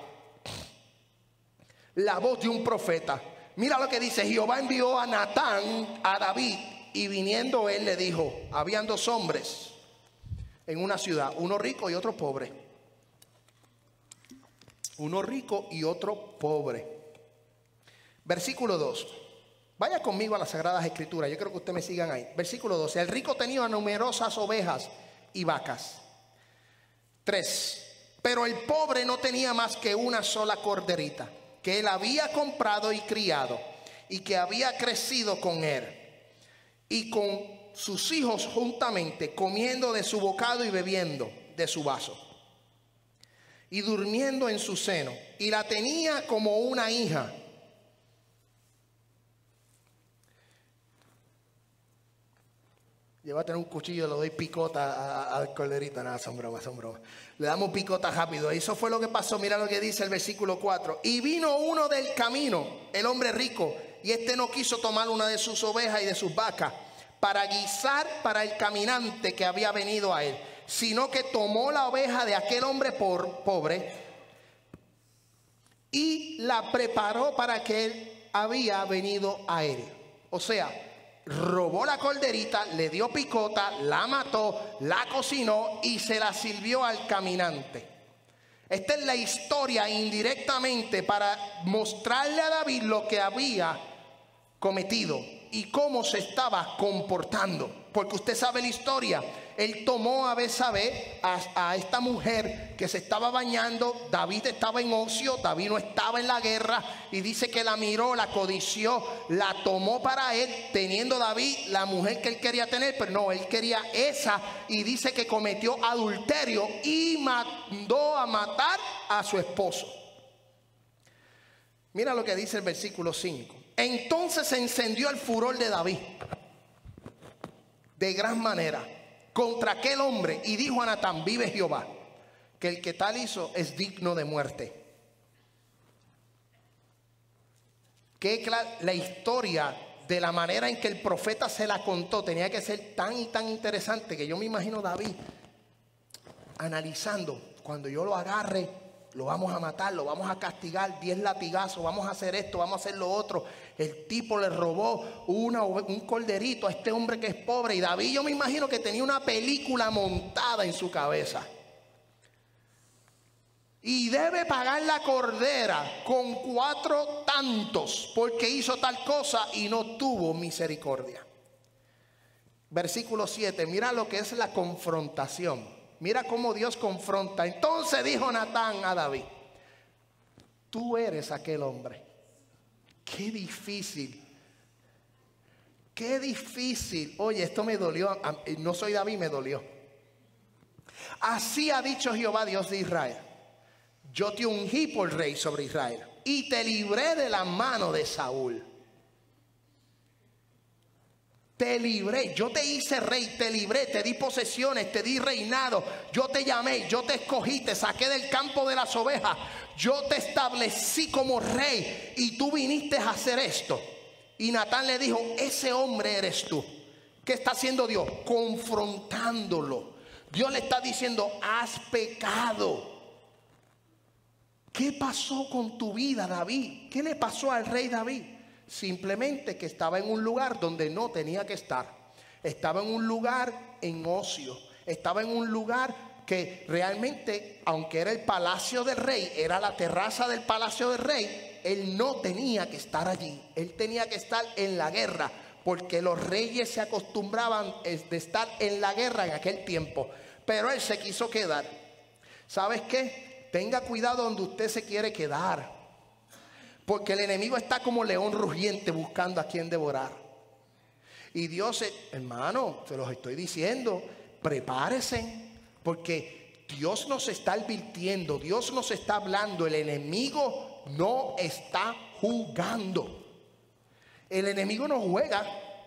La voz de un profeta. Mira lo que dice: Jehová envió a Natán a David, y viniendo él le dijo, habían dos hombres en una ciudad, uno rico y otro pobre. Uno rico y otro pobre. Versículo dos. Vaya conmigo a las Sagradas Escrituras. Yo creo que ustedes me sigan ahí. Versículo doce. El rico tenía numerosas ovejas y vacas. Tres. Pero el pobre no tenía más que una sola corderita, que él había comprado y criado, y que había crecido con él, y con sus hijos juntamente, comiendo de su bocado y bebiendo de su vaso, y durmiendo en su seno, y la tenía como una hija. Yo voy a tener un cuchillo, le doy picota al corderito. Nada, son bromas, son bromas. Le damos picota rápido. Eso fue lo que pasó. Mira lo que dice el versículo cuatro. Y vino uno del camino, el hombre rico, y este no quiso tomar una de sus ovejas y de sus vacas para guisar para el caminante que había venido a él, sino que tomó la oveja de aquel hombre por, pobre y la preparó para que él había venido a él. O sea, robó la corderita, le dio picota, la mató, la cocinó y se la sirvió al caminante. Esta es la historia indirectamente para mostrarle a David lo que había cometido y cómo se estaba comportando. Porque usted sabe la historia. Él tomó a Betsabé, a, a esta mujer que se estaba bañando. David estaba en ocio, David no estaba en la guerra, y dice que la miró, la codició, la tomó para él, teniendo David la mujer que él quería tener, pero no, él quería esa, y dice que cometió adulterio y mandó a matar a su esposo. Mira lo que dice el versículo cinco. Entonces se encendió el furor de David de gran manera contra aquel hombre, y dijo a Natán: vive Jehová, que el que tal hizo es digno de muerte. Que la historia, de la manera en que el profeta se la contó, tenía que ser tan y tan interesante, que yo me imagino David analizando: cuando yo lo agarre, lo vamos a matar, lo vamos a castigar, diez latigazos, vamos a hacer esto, vamos a hacer lo otro. El tipo le robó una, un corderito a este hombre que es pobre. Y David, yo me imagino que tenía una película montada en su cabeza. Y debe pagar la cordera con cuatro tantos, porque hizo tal cosa y no tuvo misericordia. Versículo siete, mira lo que es la confrontación. Mira cómo Dios confronta. Entonces dijo Natán a David: tú eres aquel hombre. Qué difícil. Qué difícil. Oye, esto me dolió. No soy David, me dolió. Así ha dicho Jehová, Dios de Israel: yo te ungí por rey sobre Israel y te libré de la mano de Saúl. Te libré, yo te hice rey, te libré, te di posesiones, te di reinado. Yo te llamé, yo te escogí, te saqué del campo de las ovejas. Yo te establecí como rey y tú viniste a hacer esto. Y Natán le dijo: ese hombre eres tú. ¿Qué está haciendo Dios? Confrontándolo. Dios le está diciendo: has pecado. ¿Qué pasó con tu vida, David? ¿Qué le pasó al rey David? Simplemente que estaba en un lugar donde no tenía que estar. Estaba en un lugar en ocio. Estaba en un lugar que realmente, aunque era el palacio del rey, era la terraza del palacio del rey, él no tenía que estar allí. Él tenía que estar en la guerra, porque los reyes se acostumbraban de estar en la guerra en aquel tiempo. Pero él se quiso quedar. ¿Sabes qué? Tenga cuidado donde usted se quiere quedar, porque el enemigo está como león rugiente buscando a quien devorar. Y Dios, hermano, se los estoy diciendo, prepárese, porque Dios nos está advirtiendo, Dios nos está hablando. El enemigo no está jugando. El enemigo no juega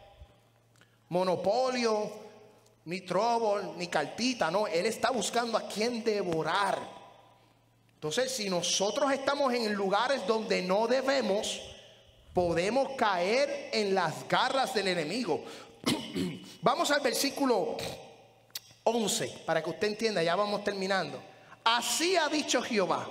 monopolio, ni trébol, ni cartita, no. Él está buscando a quien devorar. Entonces, si nosotros estamos en lugares donde no debemos, podemos caer en las garras del enemigo. Vamos al versículo once, para que usted entienda, ya vamos terminando. Así ha dicho Jehová: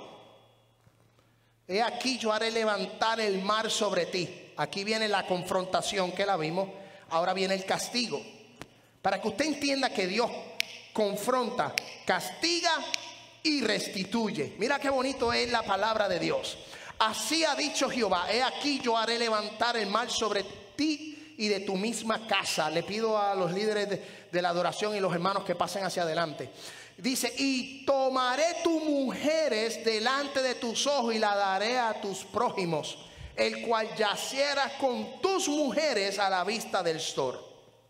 he aquí yo haré levantar el mar sobre ti. Aquí viene la confrontación que la vimos. Ahora viene el castigo. Para que usted entienda que Dios confronta, castiga y restituye. Mira qué bonito es la palabra de Dios. Así ha dicho Jehová: he aquí yo haré levantar el mal sobre ti y de tu misma casa. Le pido a los líderes de, de la adoración y los hermanos que pasen hacia adelante. Dice, y tomaré tus mujeres delante de tus ojos y la daré a tus prójimos, el cual yaciera con tus mujeres a la vista del sol.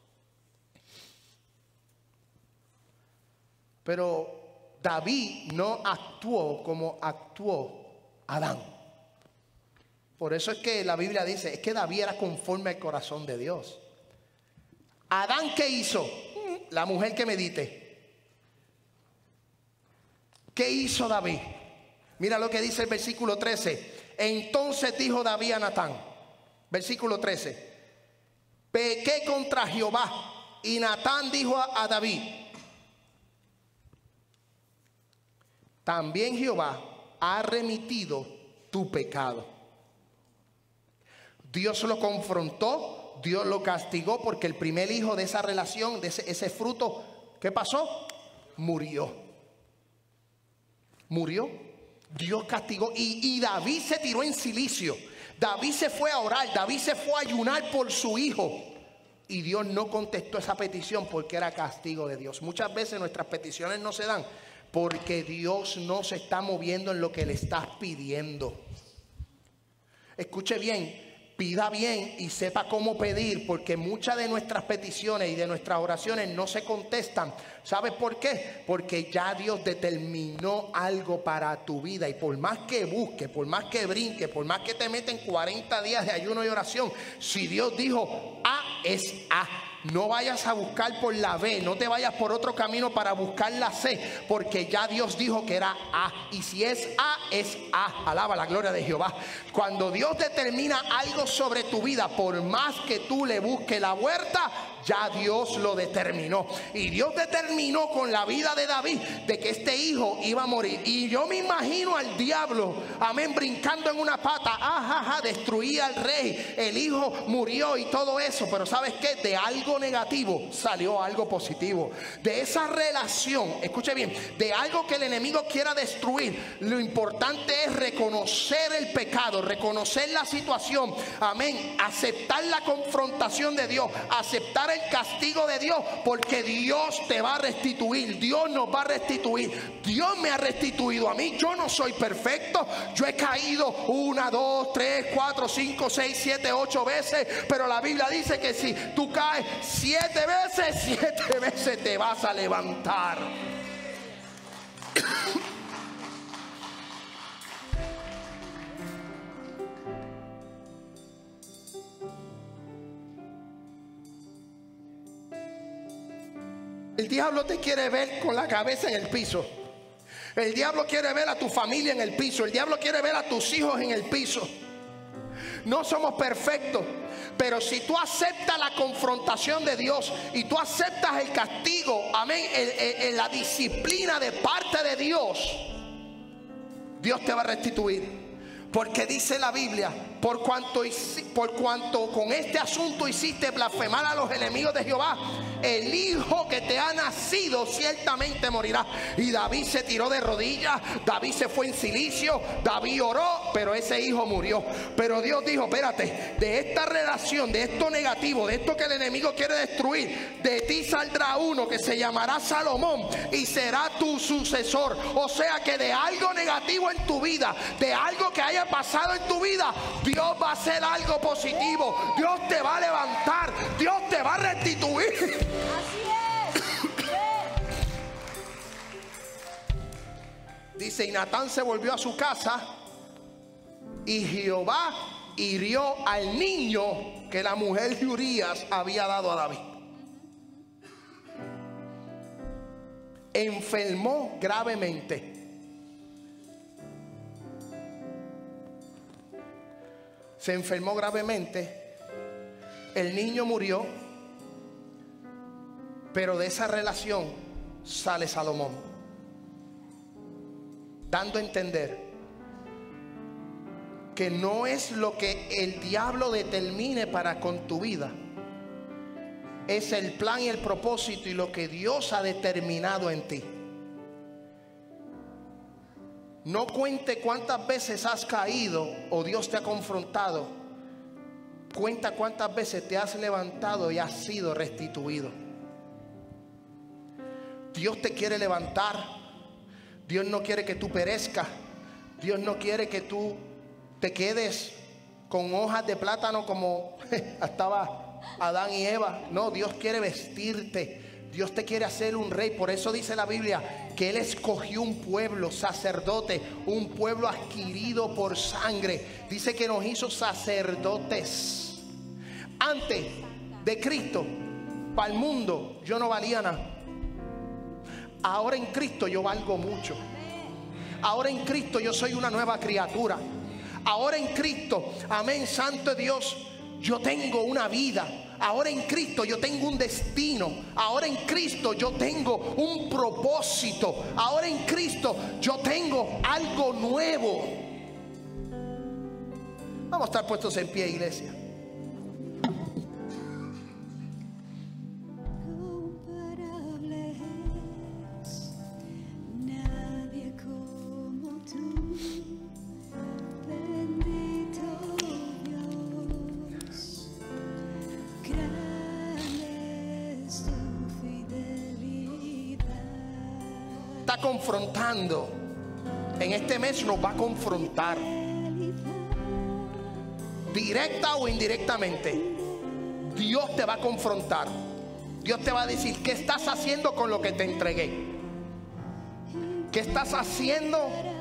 Pero David no actuó como actuó Adán. Por eso es que la Biblia dice, es que David era conforme al corazón de Dios. Adán, ¿qué hizo? La mujer que medite. ¿Qué hizo David? Mira lo que dice el versículo trece. Entonces dijo David a Natán, versículo trece, pequé contra Jehová. Y Natán dijo a, a David, también Jehová ha remitido tu pecado. Dios lo confrontó, Dios lo castigó, porque el primer hijo de esa relación, de ese, ese fruto, ¿qué pasó? Murió. Murió. Dios castigó y, y David se tiró en silicio. David se fue a orar, David se fue a ayunar por su hijo. Y Dios no contestó esa petición porque era castigo de Dios. Muchas veces nuestras peticiones no se dan porque Dios no se está moviendo en lo que le estás pidiendo. Escuche bien. Pida bien y sepa cómo pedir, porque muchas de nuestras peticiones y de nuestras oraciones no se contestan. ¿Sabes por qué? Porque ya Dios determinó algo para tu vida, y por más que busque, por más que brinque, por más que te meten cuarenta días de ayuno y oración, si Dios dijo A, es A. No vayas a buscar por la B, no te vayas por otro camino para buscar la C, porque ya Dios dijo que era A. Y si es A, es A. Alaba la gloria de Jehová. Cuando Dios determina algo sobre tu vida, por más que tú le busques la vuelta, ya Dios lo determinó. Y Dios determinó con la vida de David de que este hijo iba a morir. Y yo me imagino al diablo, amén, brincando en una pata, ajaja, destruía al rey, el hijo murió y todo eso. Pero ¿sabes qué? De algo negativo salió algo positivo. De esa relación, escuche bien, de algo que el enemigo quiera destruir, lo importante es reconocer el pecado, reconocer la situación, amén, aceptar la confrontación de Dios, aceptar el castigo de Dios, porque Dios te va a restituir. Dios nos va a restituir. Dios me ha restituido a mí. Yo no soy perfecto. Yo he caído una, dos, tres, cuatro, cinco, seis, siete, ocho veces, pero la Biblia dice que si tú caes siete veces, siete veces te vas a levantar. El diablo te quiere ver con la cabeza en el piso. El diablo quiere ver a tu familia en el piso. El diablo quiere ver a tus hijos en el piso. No somos perfectos, pero si tú aceptas la confrontación de Dios y tú aceptas el castigo, amén, el, el, el, la disciplina de parte de Dios, Dios te va a restituir. Porque dice la Biblia, por cuanto, por cuanto con este asunto hiciste blasfemar a los enemigos de Jehová, el hijo que te ha nacido ciertamente morirá. Y David se tiró de rodillas, David se fue en silicio, David oró, pero ese hijo murió. Pero Dios dijo, espérate, de esta relación, de esto negativo, de esto que el enemigo quiere destruir, de ti saldrá uno que se llamará Salomón y será tu sucesor. O sea que de algo negativo en tu vida, de algo que haya pasado en tu vida, Dios va a hacer algo positivo. Dios te va a levantar, Dios te va a restituir. Así es. Dice, y Natán se volvió a su casa y Jehová hirió al niño que la mujer de Urías había dado a David. Enfermó gravemente. Se enfermó gravemente. El niño murió. Pero de esa relación sale Salomón, dando a entender que no es lo que el diablo determine para con tu vida, es el plan y el propósito y lo que Dios ha determinado en ti. No cuente cuántas veces has caído o Dios te ha confrontado. Cuenta cuántas veces te has levantado y has sido restituido. Dios te quiere levantar. Dios no quiere que tú perezcas. Dios no quiere que tú te quedes con hojas de plátano como estaba Adán y Eva. No, Dios quiere vestirte. Dios te quiere hacer un rey. Por eso dice la Biblia que Él escogió un pueblo, sacerdote, un pueblo adquirido por sangre. Dice que nos hizo sacerdotes. Antes de Cristo, para el mundo yo no valía nada. Ahora en Cristo yo valgo mucho. Ahora en Cristo yo soy una nueva criatura. Ahora en Cristo, amén, santo Dios, yo tengo una vida. Ahora en Cristo yo tengo un destino. Ahora en Cristo yo tengo un propósito. Ahora en Cristo yo tengo algo nuevo. Vamos a estar puestos en pie, iglesia. Confrontando en este mes, nos va a confrontar directa o indirectamente. Dios te va a confrontar. Dios te va a decir: ¿qué estás haciendo con lo que te entregué? ¿Qué estás haciendo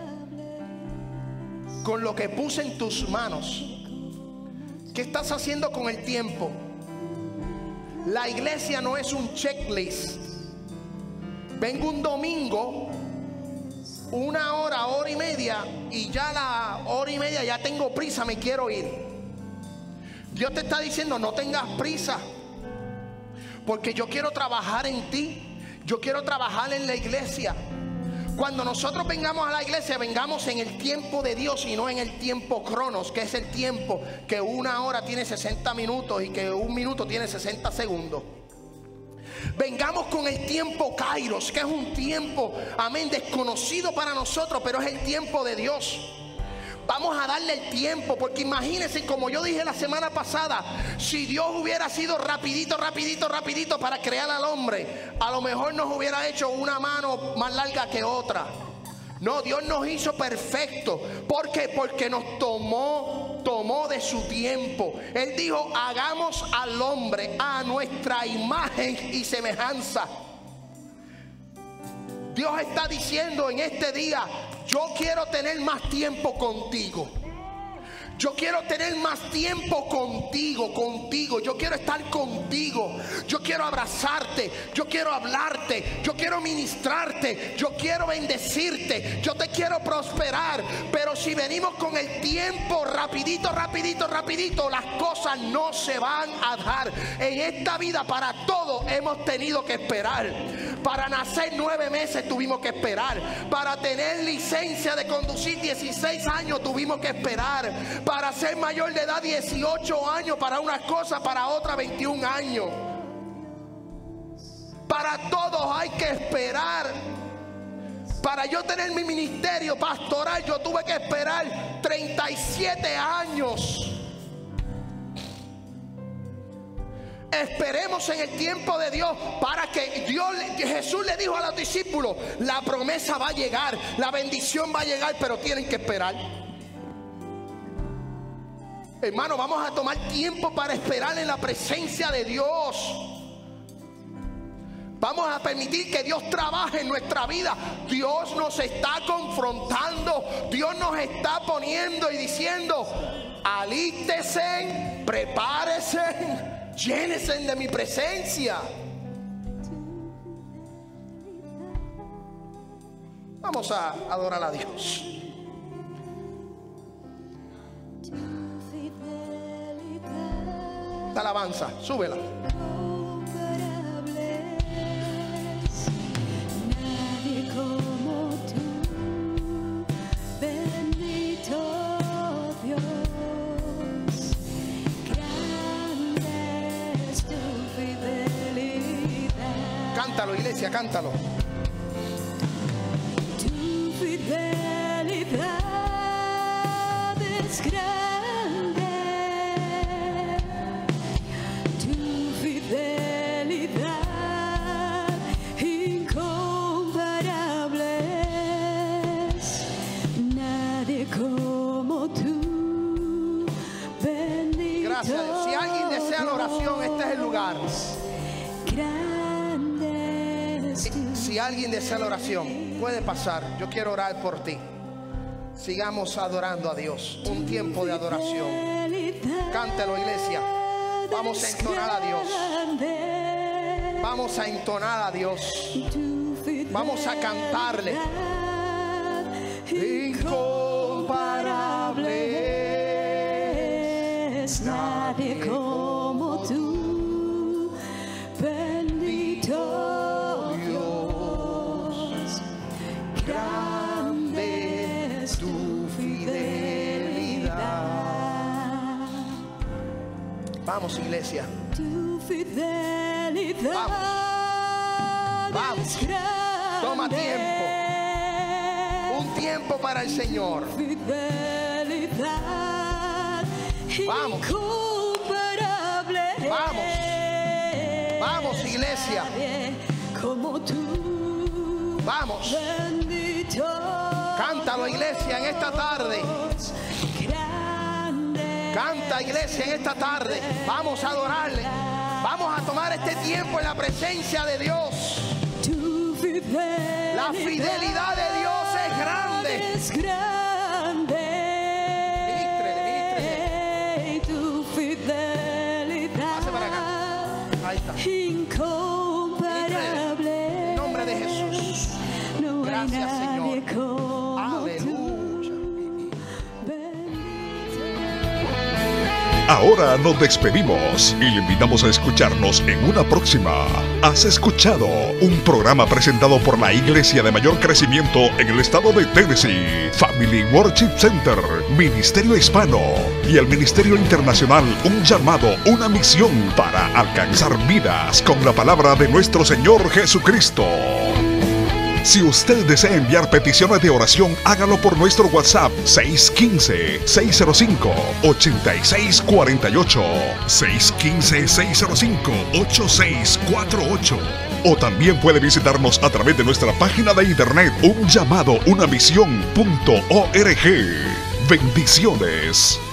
con lo que puse en tus manos? ¿Qué estás haciendo con el tiempo? La iglesia no es un checklist. Vengo un domingo, una hora, hora y media, y ya la hora y media ya tengo prisa, me quiero ir. Dios te está diciendo: no tengas prisa, porque yo quiero trabajar en ti. Yo quiero trabajar en la iglesia. Cuando nosotros vengamos a la iglesia, vengamos en el tiempo de Dios y no en el tiempo cronos, que es el tiempo que una hora tiene sesenta minutos y que un minuto tiene sesenta segundos. Vengamos con el tiempo Kairos, que es un tiempo, amén, desconocido para nosotros, pero es el tiempo de Dios. Vamos a darle el tiempo, porque imagínense, como yo dije la semana pasada, si Dios hubiera sido rapidito, rapidito, rapidito para crear al hombre, a lo mejor nos hubiera hecho una mano más larga que otra. No, Dios nos hizo perfecto. ¿Por qué? Porque nos tomó, tomó de su tiempo. Él dijo: hagamos al hombre a nuestra imagen y semejanza. Dios está diciendo en este día: yo quiero tener más tiempo contigo. Yo quiero tener más tiempo contigo, contigo. Yo quiero estar contigo. Yo quiero abrazarte. Yo quiero hablarte. Yo quiero ministrarte. Yo quiero bendecirte. Yo te quiero prosperar. Pero si venimos con el tiempo rapidito, rapidito, rapidito, las cosas no se van a dar. En esta vida para todo hemos tenido que esperar. Para nacer nueve meses tuvimos que esperar. Para tener licencia de conducir dieciséis años tuvimos que esperar. Para ser mayor de edad dieciocho años para unas cosas, para otras veintiún años. Para todos hay que esperar. Para yo tener mi ministerio pastoral yo tuve que esperar treinta y siete años. Esperemos en el tiempo de Dios, para que Dios, Jesús le dijo a los discípulos: la promesa va a llegar, la bendición va a llegar, pero tienen que esperar. Hermano, vamos a tomar tiempo para esperar en la presencia de Dios. Vamos a permitir que Dios trabaje en nuestra vida. Dios nos está confrontando. Dios nos está poniendo y diciendo: alístese, prepárese, llénese de mi presencia. Vamos a adorar a Dios. Esta alabanza, súbela. Nadie como tú, bendito Dios, grande es tu fidelidad. Cántalo, iglesia, cántalo. Tu fidelidad es grande. Tu fidelidad inconmensurable. Si alguien desea la oración, puede pasar. Yo quiero orar por ti. Sigamos adorando a Dios. Un tiempo de adoración. Cántelo, iglesia. Vamos a entonar a Dios. Vamos a entonar a Dios. Vamos a cantarle. Incomparable es nadie como tú, bendito Dios, grande es tu fidelidad. Vamos, iglesia. Tu fidelidad. Vamos. Vamos. Es grande. Toma tiempo. Un tiempo para el Señor. Fidelidad. Vamos. Incomparable. Vamos. Vamos, iglesia. Como tú. Vamos. Bendito. Cántalo, iglesia, en esta tarde. Grande. Canta, iglesia, en esta tarde. Vamos a adorarle. Vamos a tomar este tiempo en la presencia de Dios. Tu fidelidad. La fidelidad de Dios es grande. Es grande. Ministrele, ministrele. Tu fidelidad. Pase para acá. Ahí está. Incomparable. En nombre de Jesús. No hay Gracias, nadie Señor. como Aleluya. tú. Bendito. Ahora nos despedimos y le invitamos a escucharnos en una próxima. Has escuchado un programa presentado por la Iglesia de Mayor Crecimiento en el estado de Tennessee, Family Worship Center, Ministerio Hispano y el Ministerio Internacional, un llamado, una misión para alcanzar vidas con la palabra de nuestro Señor Jesucristo. Si usted desea enviar peticiones de oración, hágalo por nuestro WhatsApp seis uno cinco, seis cero cinco, ocho seis cuatro ocho, seis uno cinco, seis cero cinco, ocho seis cuatro ocho. O también puede visitarnos a través de nuestra página de internet un llamado una misión punto org. Bendiciones.